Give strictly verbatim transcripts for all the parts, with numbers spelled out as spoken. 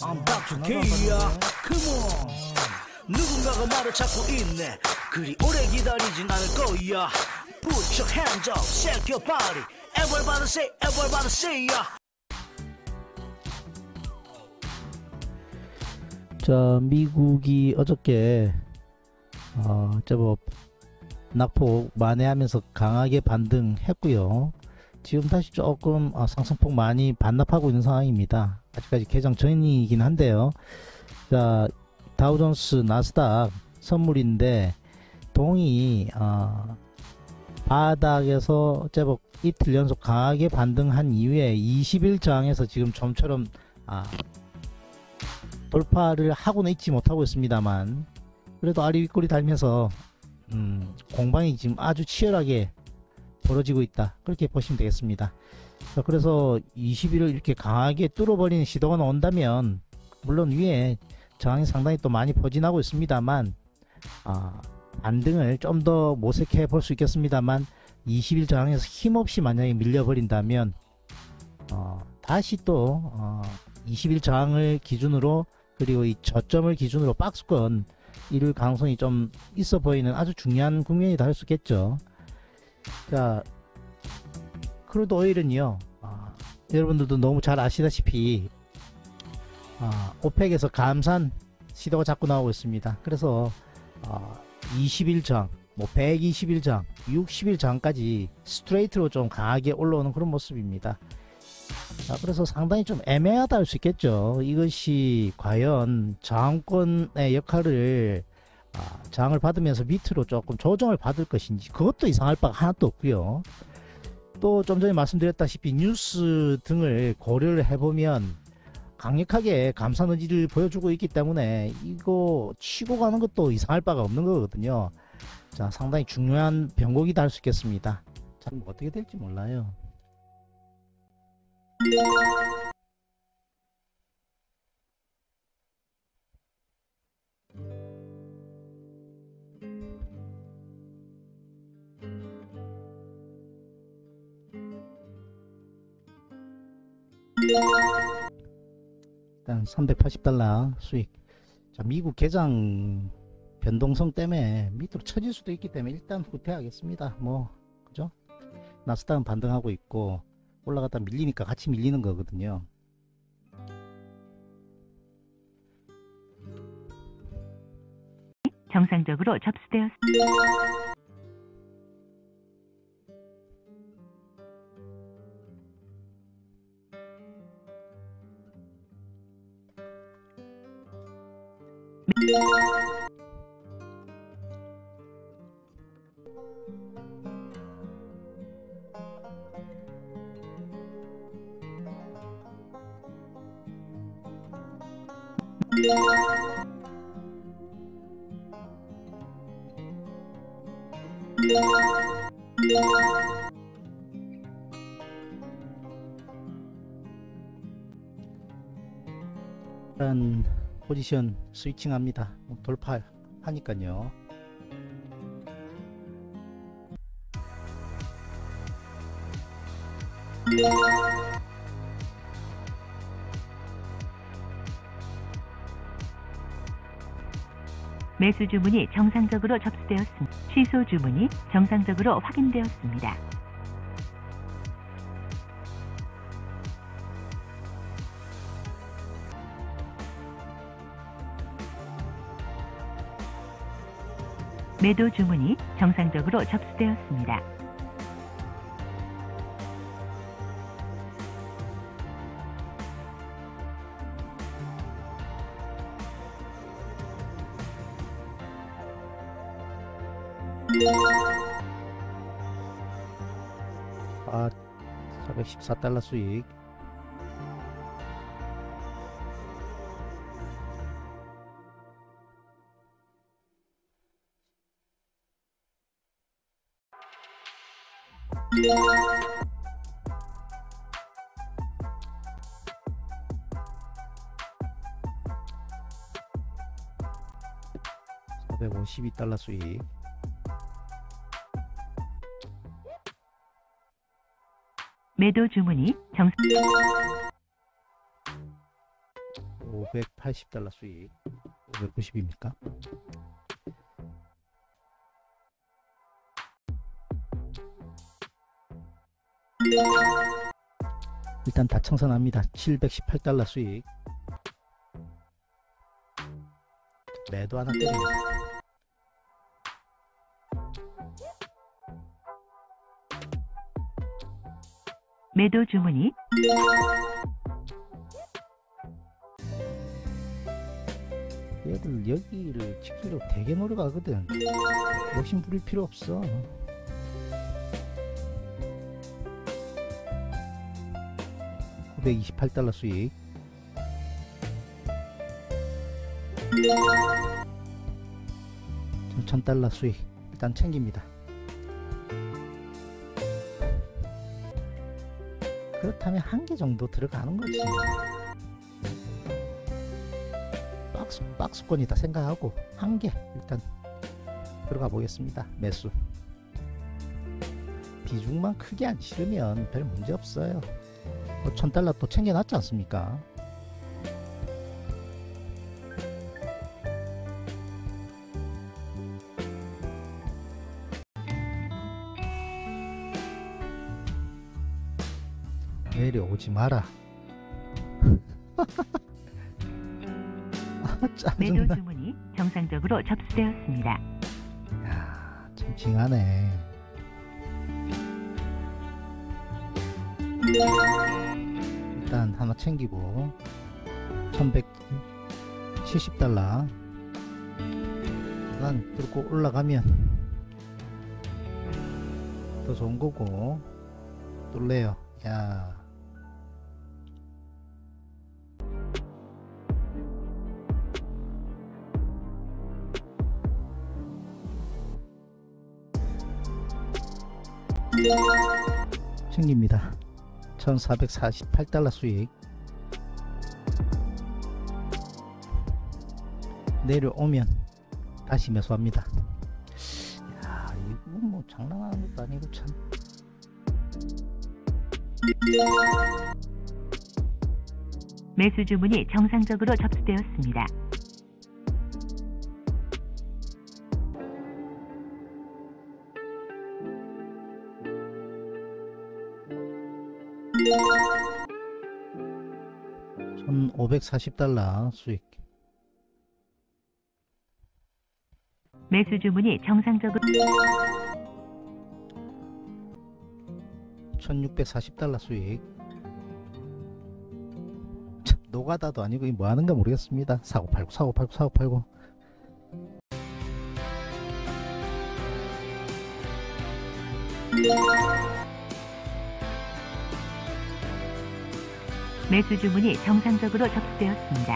I'm back to K야. Come on. 누군가가 말을 찾고 있네. 그리 오래 기다리진 않을 거야. Put your hands up, shake your body. Everybody say, everybody say ya. 자, 미국이 어저께 어, 제법 낙폭 만회하면서 강하게 반등했고요. 지금 다시 조금 어, 상승폭 많이 반납하고 있는 상황입니다. 아직까지 개장 전이긴 한데요. 자, 다우존스 나스닥 선물인데 동이 어, 바닥에서 제법 이틀 연속 강하게 반등한 이후에 이십 일 저항에서 지금 좀처럼 아, 돌파를 하고는 있지 못하고 있습니다만 그래도 아리 윗꼬리 달면서 음, 공방이 지금 아주 치열하게 벌어지고 있다, 그렇게 보시면 되겠습니다. 자, 그래서 이십 일을 이렇게 강하게 뚫어버리는 시도가 나온다면 물론 위에 저항이 상당히 또 많이 포진하고 있습니다만 아, 반등을 좀 더 모색해 볼 수 있겠습니다만 이십 일 저항에서 힘없이 만약에 밀려버린다면 어, 다시 또 어, 이십 일 저항을 기준으로 그리고 이 저점을 기준으로 박스권 이룰 가능성이 좀 있어 보이는 아주 중요한 국면이 될 수 있겠죠. 자, 크루드 오일은요, 아, 여러분들도 너무 잘 아시다시피 아, 오펙에서 감산 시도가 자꾸 나오고 있습니다. 그래서 아, 이십 일 저항, 뭐 백이십 일 저항, 육십 일 저항까지 스트레이트로 좀 강하게 올라오는 그런 모습입니다. 자, 그래서 상당히 좀 애매하다 할 수 있겠죠. 이것이 과연 저항권의 역할을 아, 저항을 받으면서 밑으로 조금 조정을 받을 것인지 그것도 이상할 바가 하나도 없고요. 또 좀 전에 말씀드렸다시피 뉴스 등을 고려를 해보면 강력하게 감산 의지를 보여주고 있기 때문에 이거 치고 가는 것도 이상할 바가 없는 거거든요. 자, 상당히 중요한 변곡이다 할 수 있겠습니다. 참 어떻게 될지 몰라요. 일단 삼백팔십 달러 수익. 자, 미국 개장 변동성 때문에 밑으로 쳐질 수도 있기 때문에 일단 후퇴하겠습니다. 뭐 그죠? 나스닥은 반등하고 있고 올라갔다 밀리니까 같이 밀리는 거거든요. 정상적으로 접수되었습니다. 일단 포지션 스위칭 합니다. 돌파하니까요. 매수 주문이 정상적으로 접수되었습니다. 취소 주문이 정상적으로 확인되었습니다. 매도 주문이 정상적으로 접수되었습니다. 아, 사백십사 달러 수익. 사백오십이 달러 수익. 매도 주문이 정상 오백팔십 달러 수익. 오백구십입니까? 일단 다 청산합니다. 칠백십팔 달러 수익. 매도 하나 때립니다. 매도 주문이 얘들 여기를 지키려고 되게 노력하거든. 욕심 부릴 필요 없어. 구백이십팔 달러 수익. 천 달러 수익. 일단 챙깁니다. 그렇다면 한 개 정도 들어가는 거지. 박스, 박스권이다 생각하고 한 개 일단 들어가 보겠습니다. 매수. 비중만 크게 안 실으면 별 문제 없어요. 뭐 천 달러 또 챙겨놨지 않습니까? 내려오지 마라. 아, 매도 짜증나. 주문이 정상적으로 접수되었습니다. 야, 참 징하네. 일단 하나 챙기고 천백칠십 달러. 일단 들고 올라가면 더 좋은 거고. 뚫래요. 야. 챙깁니다. 천사백사십팔 달러 수익. 내려오면 다시 매수합니다. 야, 이거 뭐 장난하는 것도 아니고 참. 매수 주문이 정상적으로 접수되었습니다. 천오백사십 달러 수익. 매수 주문이 정상적으로 천육백사십 달러 수익. 참, 노가다도 아니고 이 뭐 하는가 모르겠습니다. 사고 팔고 사고 팔고 사고 팔고. 매수 주문이 정상적으로 접수되었습니다.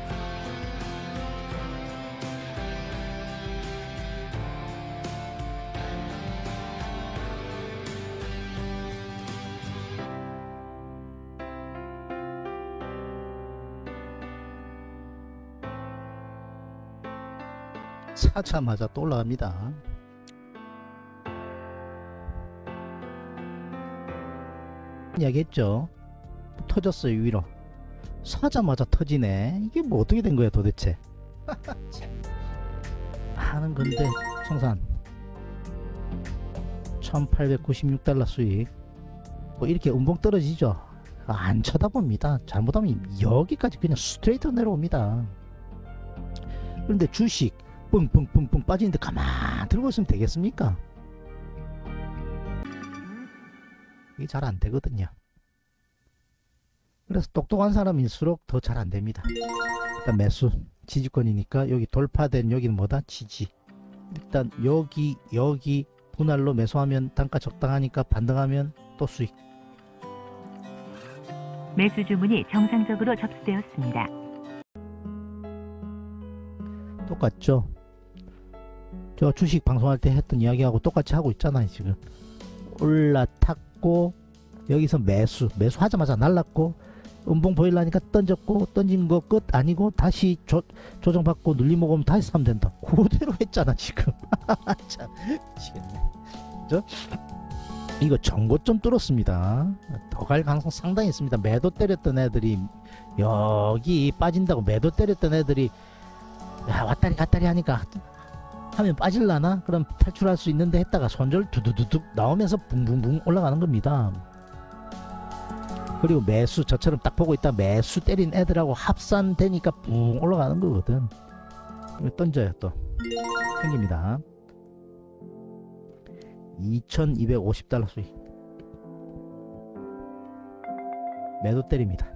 사자마자 또 올라갑니다. 이야기했죠. 터졌어요. 위로 사자마자 터지네. 이게 뭐 어떻게 된 거야 도대체. 하는 건데. 청산 천팔백구십육 달러 수익. 뭐 이렇게 음봉 떨어지죠. 안 쳐다봅니다. 잘못하면 여기까지 그냥 스트레이트 내려옵니다. 그런데 주식 뿡뿡뿡뿡 빠지는데 가만 들고 있으면 되겠습니까? 이게 잘 안 되거든요. 그래서 똑똑한 사람일수록 더 잘 안 됩니다. 일단 매수. 지지권이니까 여기 돌파된 여기는 뭐다? 지지. 일단 여기 여기 분할로 매수하면 단가 적당하니까 반등하면 또 수익. 매수 주문이 정상적으로 접수되었습니다. 똑같죠? 저 주식 방송할 때 했던 이야기하고 똑같이 하고 있잖아요. 지금 올라탔고 여기서 매수 매수하자마자 날랐고 음봉 보일라니까 던졌고 던진 거 끝 아니고 다시 조, 조정받고 눌림 먹으면 다시 사면 된다. 그대로 했잖아 지금. 참 미치겠네. 그죠? 이거 전고점 뚫었습니다. 더 갈 가능성 상당히 있습니다. 매도 때렸던 애들이 여기 빠진다고 매도 때렸던 애들이 야, 왔다리 갔다리 하니까 하면 빠질라나? 그럼 탈출할 수 있는데 했다가 손절 두두두둑 나오면서 붕붕붕 올라가는 겁니다. 그리고 매수, 저처럼 딱 보고 있다 매수 때린 애들하고 합산되니까 붕 올라가는 거거든. 던져요. 또 생깁니다. 이천이백오십 달러 수익. 매도 때립니다.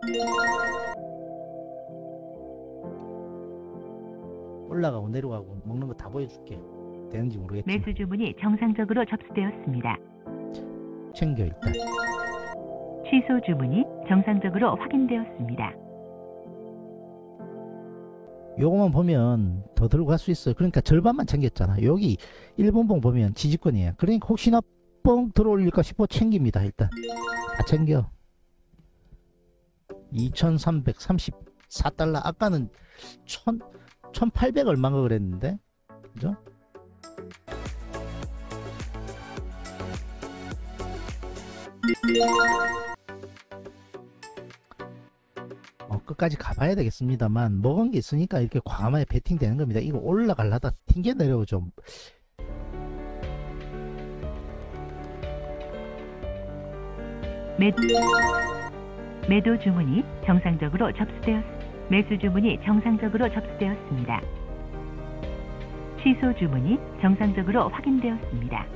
올라가고 내려가고 먹는 거 다 보여줄게. 되는지 모르겠지. 매수 주문이 정상적으로 접수되었습니다. 챙겨 일단. 취소 주문이 정상적으로 확인되었습니다. 요거만 보면 더 들고 갈 수 있어요. 그러니까 절반만 챙겼잖아. 여기 일 번봉 보면 지지권이에요. 그러니까 혹시나 뻥 들어올릴까 싶어 챙깁니다. 일단 다 챙겨. 이천삼백삼십사 달러. 아까는 천, 천팔백 얼마인가 그랬는데, 그죠? 어, 끝까지 가봐야 되겠습니다만 먹은 게 있으니까 이렇게 과감하게 베팅 되는 겁니다. 이거 올라갈라다 튕겨 내려오죠. 매, 매도 주문이 정상적으로 접수되었습니다. 매수 주문이 정상적으로 접수되었습니다. 취소 주문이 정상적으로 확인되었습니다.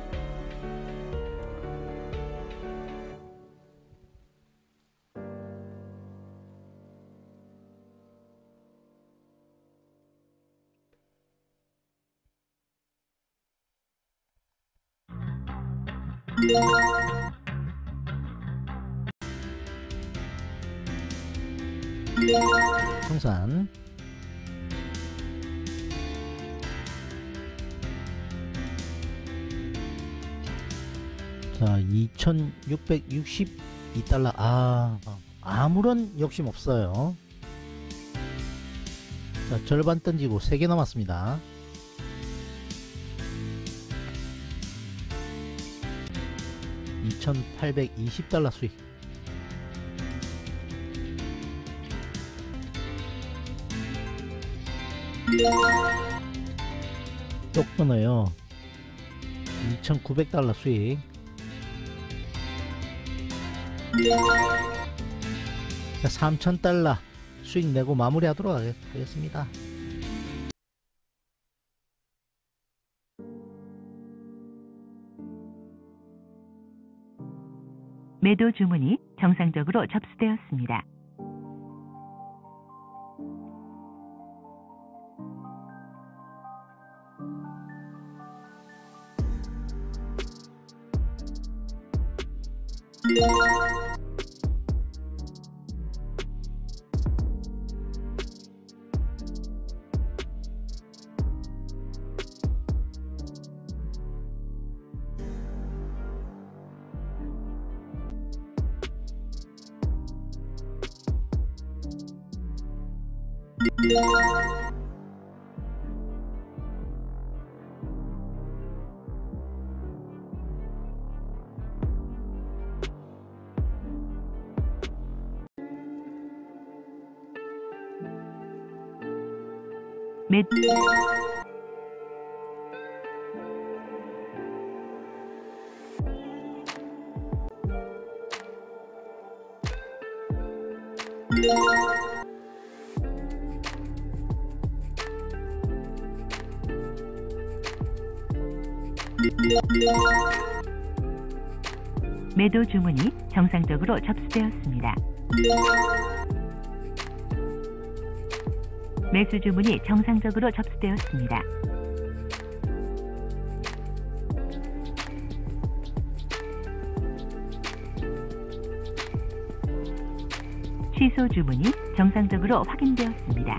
청산. 자, 이천육백육십이 달러. 아, 아무런 욕심 없어요. 자, 절반 던지고 세 개 남았습니다. 이천팔백이십 달러 수익. 또 끊어요. 이천구백 달러 수익. 자, 삼천 달러 수익 내고 마무리하도록 하겠습니다. 매도 주문이 정상적으로 접수되었습니다. 매 매도 주문이 정상적으로 접수되었습니다. 매수 주문이 정상적으로 접수되었습니다. 취소 주문이 정상적으로 확인되었습니다.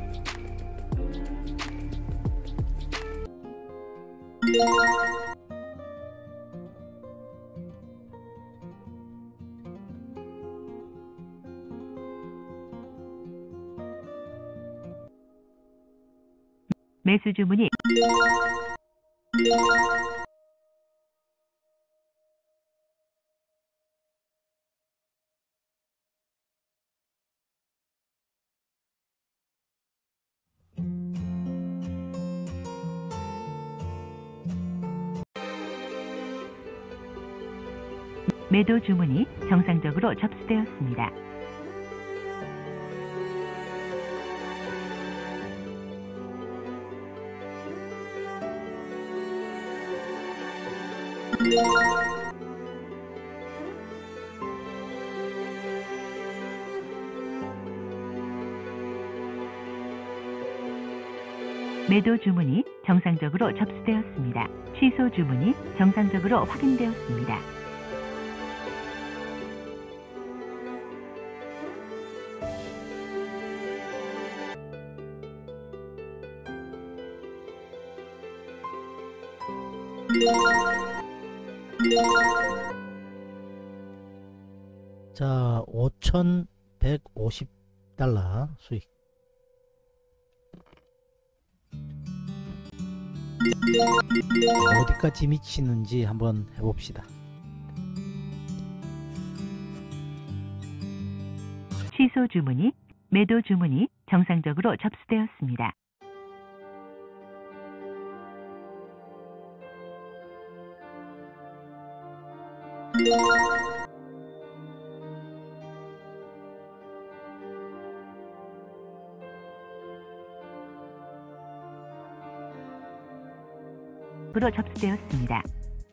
매수 주문이 매도 주문이 정상적으로 접수되었습니다. 매도 주문이 정상적으로 접수되었습니다. 취소 주문이 정상적으로 확인되었습니다. 자, 오천백오십 달러 수익. 어디까지 미치는지 한번 해봅시다. 취소 주문이 매도 주문이 정상적으로 접수되었습니다. 으로 접수되었습니다.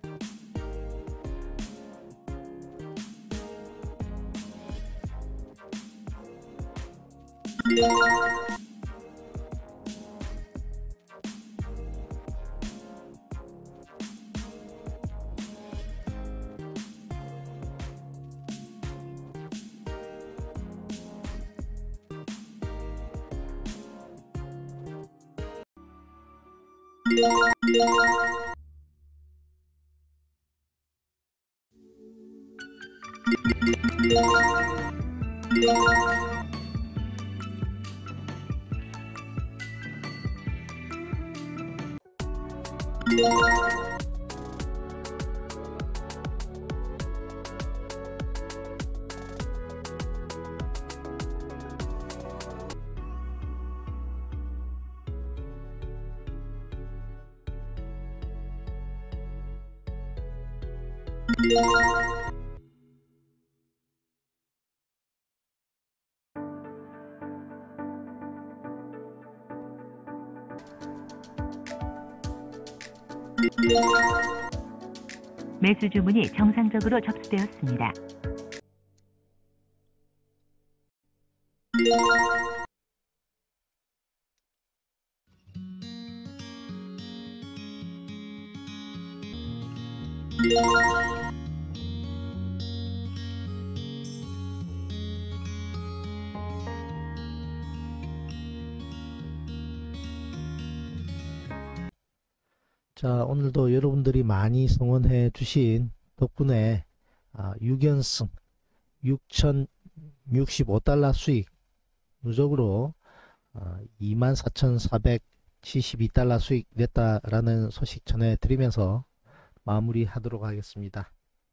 매수 주문이 정상적으로 접수되었습니다. 자, 오늘도 여러분들이 많이 성원해 주신 덕분에 아, 육 연승 육천육십오 달러 수익, 누적으로 아, 이만 사천사백칠십이 달러 수익 냈다라는 소식 전해드리면서 마무리하도록 하겠습니다.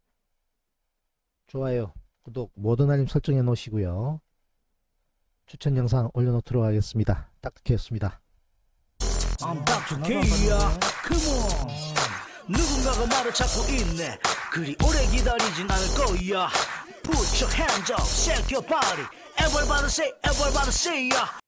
좋아요, 구독, 모든 알림 설정해 놓으시고요. 추천 영상 올려놓도록 하겠습니다. 딱딱했습니다. I'm 닥터 K야, come on. 누군가가 말을 찾고 있네. 그리 오래 기다리진 않을 거야. Put your hands up, shake your body. Everybody say, everybody say, yeah.